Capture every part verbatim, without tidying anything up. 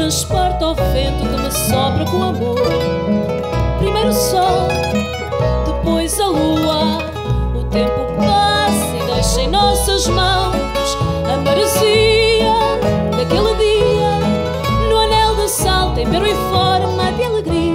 transporta o vento que me sopra com amor. Primeiro o sol, depois a lua. O tempo passa e deixa em nossas mãos a maresia daquele dia. No anel de sal, tempero e forma de alegria.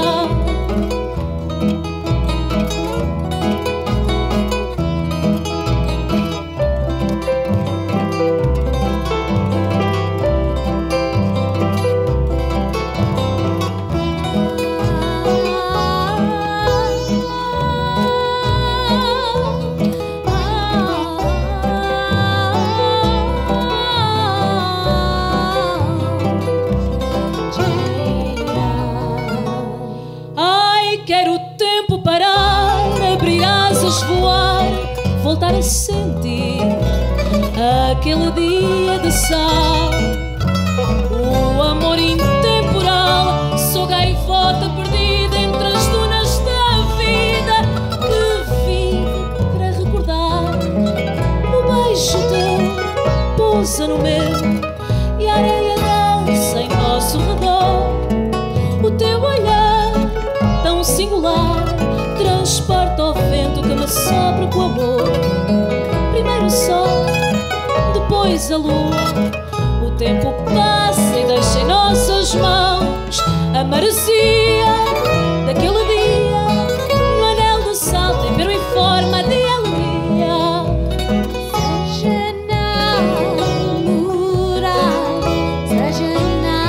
Quero o tempo parar, abrir asas, voar, voltar a sentir aquele dia de sal. O amor intemporal, sou gaivota perdida entre as dunas da vida, que vivo para recordar. O beijo teu pousa no meu e a areia dança em nosso redor. O teu olhar tão singular transporta o vento que me sopra com amor. Primeiro o sol, depois a lua. O tempo passa e deixa em nossas mãos a maresia daquele dia. No anel do sal, tempero e forma de alegria. Seja namorar, seja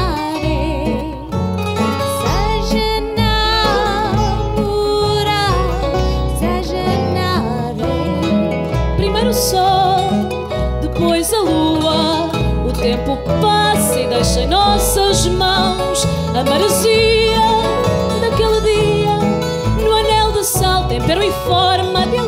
o sol, depois a lua. O tempo passa e deixa em nossas mãos a maresia daquele dia. No anel de sal, tempero e forma de alegria.